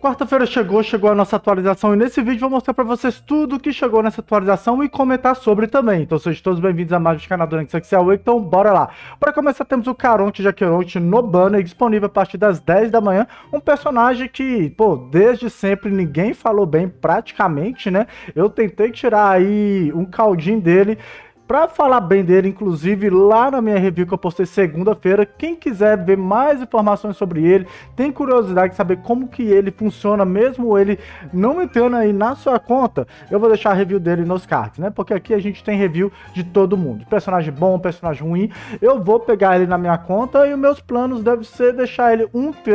Quarta-feira chegou a nossa atualização e nesse vídeo vou mostrar para vocês tudo que chegou nessa atualização e comentar sobre também. Então sejam todos bem-vindos a mais um canal do Sexual Week, então bora lá. Para começar temos o Caronte Jaqueronte no banner, disponível a partir das 10 da manhã, um personagem que, pô, desde sempre ninguém falou bem praticamente, né? Eu tentei tirar aí um caldinho dele, para falar bem dele, inclusive, lá na minha review que eu postei segunda-feira. Quem quiser ver mais informações sobre ele, tem curiosidade de saber como que ele funciona, mesmo ele não entrando aí na sua conta, eu vou deixar a review dele nos cards, né? Porque aqui a gente tem review de todo mundo. Personagem bom, personagem ruim. Eu vou pegar ele na minha conta e os meus planos devem ser deixar ele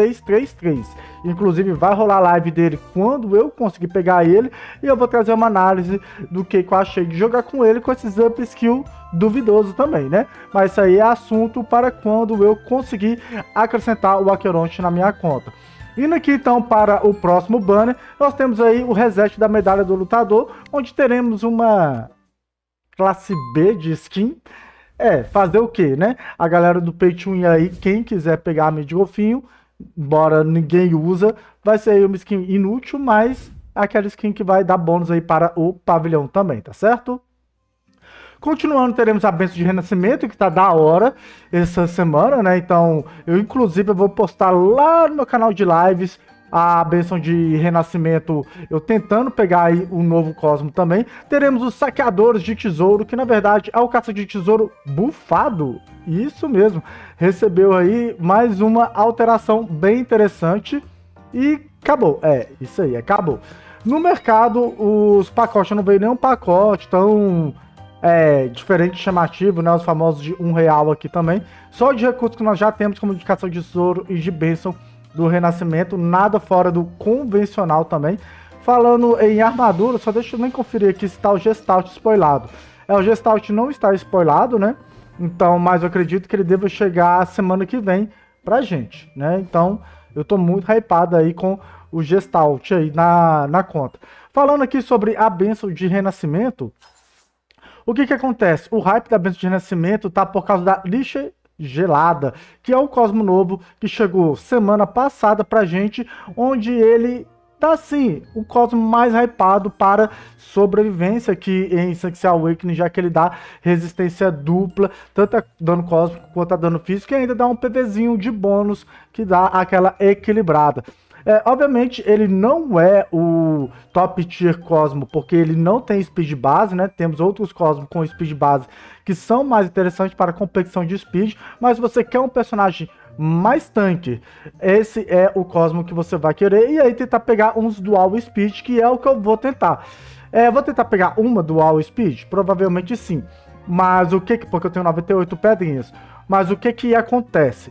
1333. Inclusive vai rolar a live dele quando eu conseguir pegar ele e eu vou trazer uma análise do que eu achei de jogar com ele com esses up skill duvidoso também, né? Mas isso aí é assunto para quando eu conseguir acrescentar o Aqueronte na minha conta. Indo aqui então para o próximo banner, nós temos aí o reset da medalha do lutador, onde teremos uma classe B de skin. Fazer o que, né? A galera do Pay to Win aí, quem quiser pegar a mid golfinho, embora ninguém usa, vai ser aí uma skin inútil, mas aquela skin que vai dar bônus aí para o pavilhão também, tá certo? Continuando, teremos a benção de renascimento, que tá da hora essa semana, né? Então, eu inclusive vou postar lá no meu canal de lives a benção de renascimento, eu tentando pegar aí um novo cosmo também. Teremos os saqueadores de tesouro, que na verdade é o caça de tesouro bufado. Isso mesmo, recebeu aí mais uma alteração bem interessante e acabou. Isso aí, acabou. No mercado, os pacotes, não veio nenhum pacote tão diferente, chamativo, né? Os famosos de R$1 aqui também. Só de recursos que nós já temos, como de caça de tesouro e de bênção do renascimento, nada fora do convencional também. Falando em armadura, só deixa eu nem conferir aqui se está o Gestalt spoilado. O Gestalt não está spoilado, né? Então, mas eu acredito que ele deva chegar semana que vem pra gente, né? Então, eu tô muito hypado aí com o Gestalt aí na conta. Falando aqui sobre a bênção de renascimento, o que acontece? O hype da bênção de renascimento tá por causa da lixa gelada, que é o cosmo novo que chegou semana passada pra gente, onde ele tá assim, o cosmo mais hypado para sobrevivência aqui em Sexual Awakening, já que ele dá resistência dupla, tanto a dano cósmico quanto a dano físico, e ainda dá um PVzinho de bônus que dá aquela equilibrada. Obviamente ele não é o top tier Cosmo, porque ele não tem speed base, né? Temos outros Cosmos com speed base que são mais interessantes para a competição de speed, mas se você quer um personagem mais tanque, esse é o Cosmo que você vai querer, e aí tentar pegar uns dual speed, que é o que eu vou tentar. Vou tentar pegar uma dual speed? Provavelmente sim, mas o que, porque eu tenho 98 pedrinhas, mas o que acontece?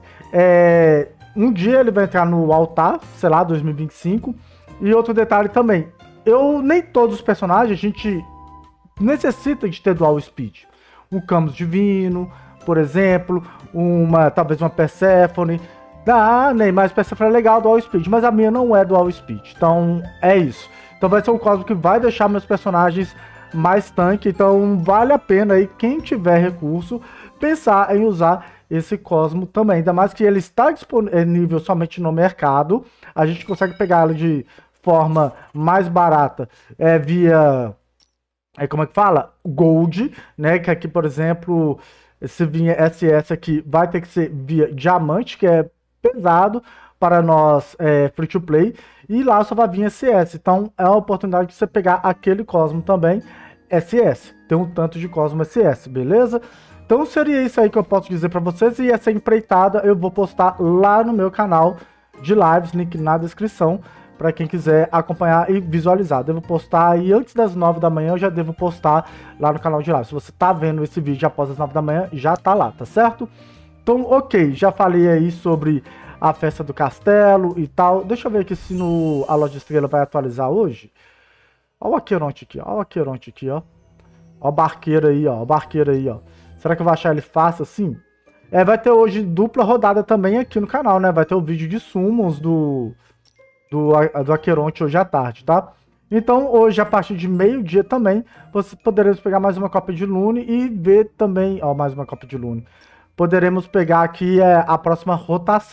Um dia ele vai entrar no altar, sei lá, 2025. E outro detalhe também, nem todos os personagens a gente necessita de ter dual speed. Um Camus Divino, por exemplo, talvez uma Persephone. Mas Persephone é legal, dual speed, mas a minha não é dual speed. Então é isso. Então vai ser um cosmo que vai deixar meus personagens mais tanque. Então vale a pena aí, quem tiver recurso, pensar em usar esse cosmo também, ainda mais que ele está disponível somente no mercado. A gente consegue pegar ele de forma mais barata via, como é que fala? Gold, né? Que aqui, por exemplo, se vinha SS aqui, vai ter que ser via diamante, que é pesado para nós free to play, e lá só vai vir SS. Então é uma oportunidade de você pegar aquele cosmo também SS, tem um tanto de cosmo SS, beleza? Então seria isso aí que eu posso dizer para vocês, e essa empreitada eu vou postar lá no meu canal de lives, link na descrição, para quem quiser acompanhar e visualizar. Devo postar aí antes das 9 da manhã, eu já devo postar lá no canal de live. Se você tá vendo esse vídeo após as 9 da manhã, já tá lá, tá certo? Então, ok, já falei aí sobre a festa do castelo e tal. Deixa eu ver aqui se a loja estrela vai atualizar hoje. Olha o Aqueronte aqui, ó. Olha o Aqueronte aqui, ó. Ó o barqueiro aí, ó. O barqueiro aí, ó. Será que eu vou achar ele fácil assim? Vai ter hoje dupla rodada também aqui no canal, né? Vai ter o vídeo de summons do Aqueronte hoje à tarde, tá? Então, hoje, a partir de meio-dia também, poderemos pegar mais uma cópia de Lune e ver também... Ó, mais uma cópia de Lune. Poderemos pegar aqui a próxima rotação.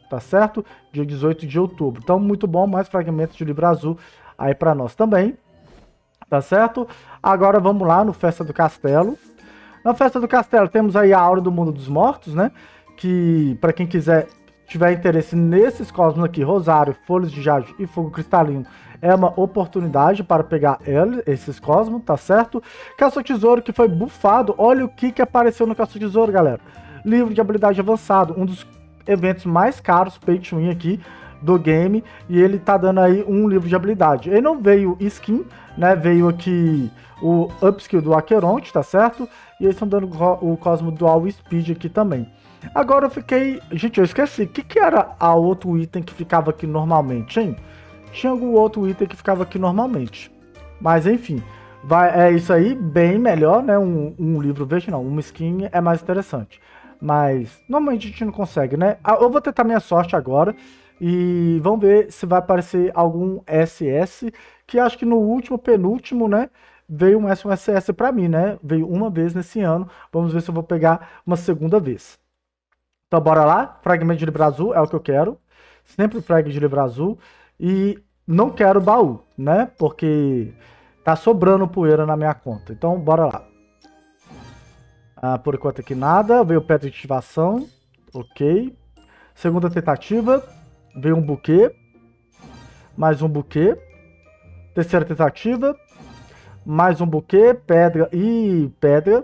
tá certo? Dia 18 de outubro. Então, muito bom, mais fragmentos de livro azul aí pra nós também, tá certo? Agora vamos lá no Festa do Castelo. Na Festa do Castelo temos aí a Aura do Mundo dos Mortos, né? Que, pra quem quiser, tiver interesse nesses cosmos aqui, Rosário, Folhas de Jade e Fogo Cristalino, é uma oportunidade para pegar esses cosmos, tá certo? Caça-Tesouro que foi bufado, olha o que apareceu no Caça-Tesouro, galera. Livro de habilidade avançado, um dos eventos mais caros, pay to win aqui, do game, e ele tá dando aí um livro de habilidade. Ele não veio skin, né, veio aqui o upskill do Aqueronte, tá certo? E eles estão dando o Cosmo Dual Speed aqui também. Agora eu fiquei... Gente, eu esqueci. O que era a outro item que ficava aqui normalmente, hein? Tinha algum outro item que ficava aqui normalmente. Mas enfim, é isso aí, bem melhor, né? Um livro verde não, uma skin é mais interessante. Mas normalmente a gente não consegue, né? Eu vou tentar minha sorte agora e vamos ver se vai aparecer algum SS, que acho que no último, penúltimo, né? Veio um SS pra mim, né? Veio uma vez nesse ano. Vamos ver se eu vou pegar uma segunda vez. Então bora lá, fragmento de livro azul é o que eu quero. Sempre fragmento de livro azul. E não quero baú, né? Porque tá sobrando poeira na minha conta. Então bora lá. Por enquanto aqui nada. Veio pedra de ativação. Ok. Segunda tentativa. Veio um buquê. Mais um buquê. Terceira tentativa. Mais um buquê. Pedra e pedra.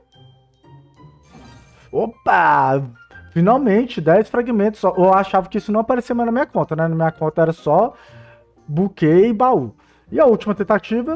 Opa! Finalmente, 10 fragmentos. Eu achava que isso não aparecia mais na minha conta, né? Na minha conta era só buquê e baú. E a última tentativa.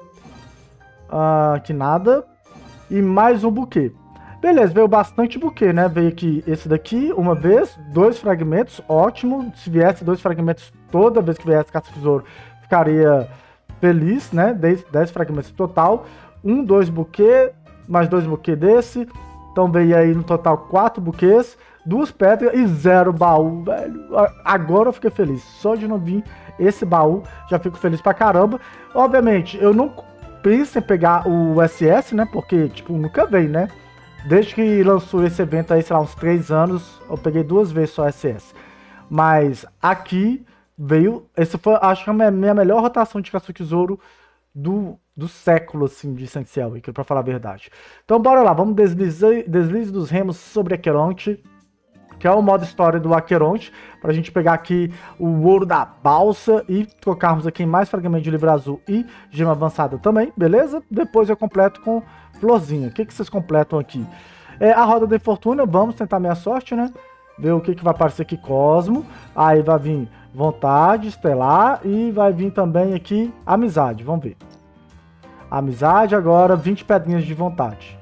Que nada. E mais um buquê. Beleza, veio bastante buquê, né? Veio aqui esse daqui, uma vez. 2 fragmentos, ótimo. Se viesse 2 fragmentos toda vez que viesse caça-tesouro, ficaria feliz, né? 10 fragmentos total. 2 buquê, mais 2 buquê desse. Então veio aí no total 4 buquês, 2 pedras e 0 baú, velho. Agora eu fiquei feliz. Só de não vir esse baú, já fico feliz pra caramba. Obviamente, eu não penso em pegar o SS, né? Porque, tipo, nunca veio, né? Desde que lançou esse evento aí, sei lá, uns 3 anos, eu peguei 2 vezes só SS. Mas aqui veio... Esse foi, acho que a minha melhor rotação de caça-tesouro do século, assim, de Saint-Ciel, pra falar a verdade. Então bora lá, vamos deslize dos remos sobre Aqueronte, que é o modo história do Aqueronte, pra gente pegar aqui o ouro da balsa e trocarmos aqui em mais fragmento de livro azul e gema avançada também, beleza? Depois eu completo com florzinha. O que vocês completam aqui? A roda da fortuna, vamos tentar minha sorte, né? Ver o que vai aparecer aqui, Cosmo. Aí vai vir vontade, estelar e vai vir também aqui amizade, vamos ver. Amizade agora, 20 pedrinhas de vontade.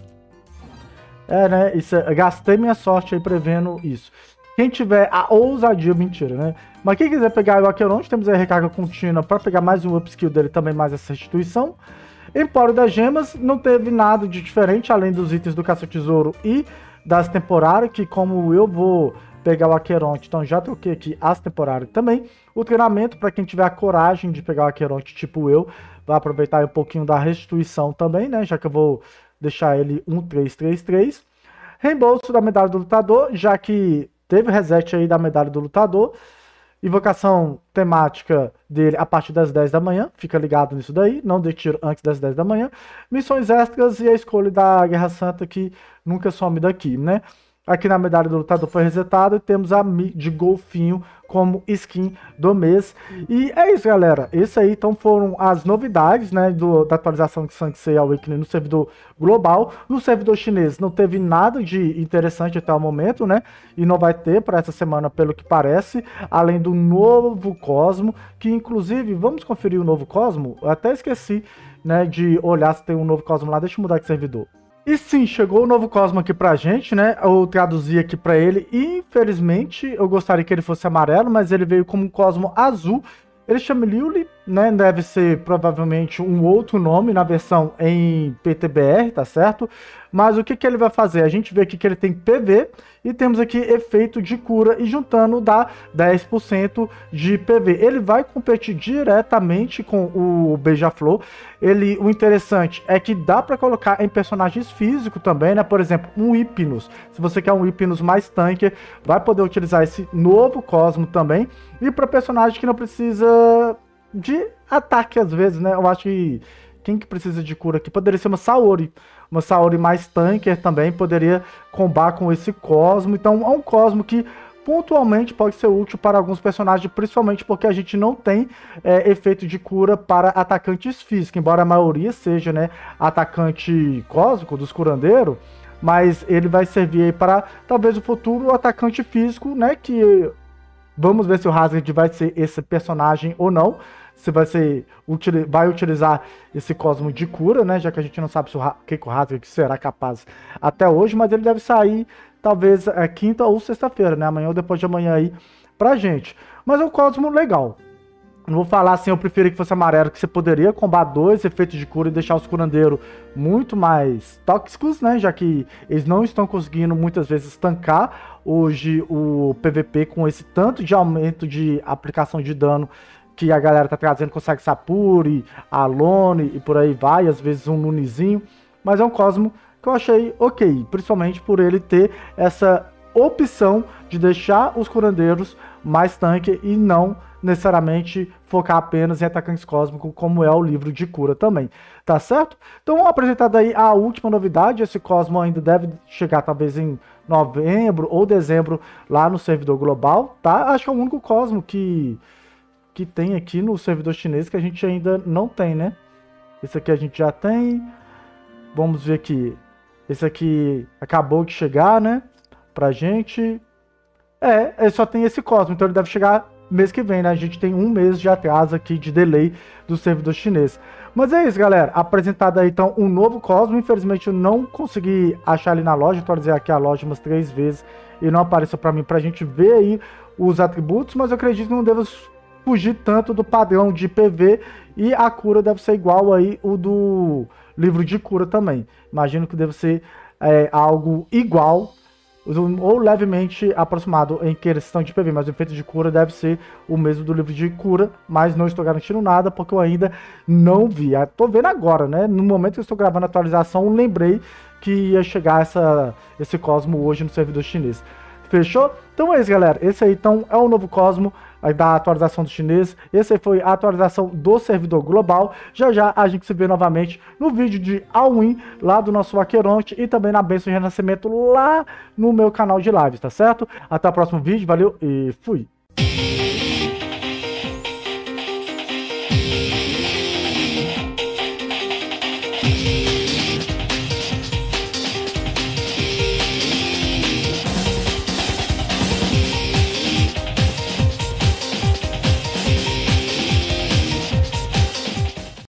Né? Isso, eu gastei minha sorte aí prevendo isso. Quem tiver a ousadia, mentira, né? Mas quem quiser pegar o Aqueronte, temos a recarga contínua para pegar mais um upskill dele, também mais essa restituição. Empório das Gemas, não teve nada de diferente, além dos itens do caça-tesouro e das temporárias, que como eu vou pegar o Aqueronte, então já troquei aqui as temporárias também. O treinamento, para quem tiver a coragem de pegar o Aqueronte, tipo eu, vai aproveitar um pouquinho da restituição também, né? Já que eu vou deixar ele 1333. Reembolso da medalha do lutador, já que teve reset aí da medalha do lutador. Invocação temática dele a partir das 10 da manhã. Fica ligado nisso daí. Não dê tiro antes das 10 da manhã. Missões extras e a escolha da Guerra Santa, que nunca some daqui, né? Aqui na medalha do lutador foi resetado e temos a de golfinho como skin do mês. E é isso, galera. Esse aí, então, foram as novidades, né, da atualização de Saint-Seiya Awakening no servidor global. No servidor chinês não teve nada de interessante até o momento, né? E não vai ter para essa semana, pelo que parece, além do novo Cosmo, que inclusive, vamos conferir o novo Cosmo? Eu até esqueci, né, de olhar se tem um novo Cosmo lá. Deixa eu mudar de servidor. E sim, chegou o novo Cosmo aqui pra gente, né? Eu traduzi aqui pra ele. Infelizmente, eu gostaria que ele fosse amarelo, mas ele veio como um Cosmo azul. Ele chama Liuli né? Deve ser provavelmente um outro nome na versão em PTBR, tá certo? Mas o que que ele vai fazer? A gente vê aqui que ele tem PV e temos aqui efeito de cura e juntando dá 10% de PV. Ele vai competir diretamente com o Beija-Flor. O interessante é que dá para colocar em personagens físicos também, né? Por exemplo, um Hypnos. Se você quer um Hypnos mais tanque, vai poder utilizar esse novo Cosmo também. E para personagem que não precisa de ataque às vezes, né? Eu acho que quem que precisa de cura aqui poderia ser uma Saori. Uma Saori mais tanker também poderia combar com esse Cosmo. Então é um Cosmo que pontualmente pode ser útil para alguns personagens, principalmente porque a gente não tem efeito de cura para atacantes físicos, embora a maioria seja, né, atacante cósmico dos curandeiros, mas ele vai servir aí para talvez o futuro atacante físico, né, que vamos ver se o Hazard vai ser esse personagem ou não. Se vai utilizar esse Cosmo de cura, né? Já que a gente não sabe se o que o Hazard será capaz até hoje, mas ele deve sair talvez quinta ou sexta-feira, né? Amanhã ou depois de amanhã aí pra gente. Mas é um Cosmo legal. Não vou falar assim, eu preferia que fosse amarelo, que você poderia combar 2 efeitos de cura e deixar os curandeiros muito mais tóxicos, né? Já que eles não estão conseguindo muitas vezes tancar hoje o PVP com esse tanto de aumento de aplicação de dano que a galera tá trazendo, consegue Sapuri, Alone e por aí vai, às vezes um Nunizinho, mas é um Cosmo que eu achei ok, principalmente por ele ter essa opção de deixar os curandeiros mais tanque e não necessariamente focar apenas em atacantes cósmicos, como é o livro de cura também, tá certo? Então, apresentada aí a última novidade, esse Cosmo ainda deve chegar talvez em novembro ou dezembro lá no servidor global, tá? Acho que é o único Cosmo que tem aqui no servidor chinês que a gente ainda não tem, né? Esse aqui a gente já tem. Vamos ver aqui. Esse aqui acabou de chegar, né? Pra gente. Ele só tem esse Cosmo, então ele deve chegar mês que vem, né? A gente tem um mês de atraso aqui de delay do servidor chinês. Mas é isso, galera. Apresentado aí, então, um novo Cosmo. Infelizmente, eu não consegui achar ele na loja. Atualizei aqui a loja umas 3 vezes e não apareceu pra mim, pra gente ver aí os atributos. Mas eu acredito que não devo fugir tanto do padrão de PV e a cura deve ser igual aí o do livro de cura também. Imagino que deve ser algo igual ou levemente aproximado em questão de PV, mas o efeito de cura deve ser o mesmo do livro de cura, mas não estou garantindo nada porque eu ainda não vi. Estou vendo agora, né? No momento que eu estou gravando a atualização, lembrei que ia chegar esse Cosmo hoje no servidor chinês. Fechou? Então é isso, galera. Esse aí então é o novo Cosmo da atualização do chinês. Esse aí foi a atualização do servidor global. Já já a gente se vê novamente no vídeo de All-in lá do nosso Aqueronte e também na Bênção de Renascimento lá no meu canal de lives, tá certo? Até o próximo vídeo, valeu e fui!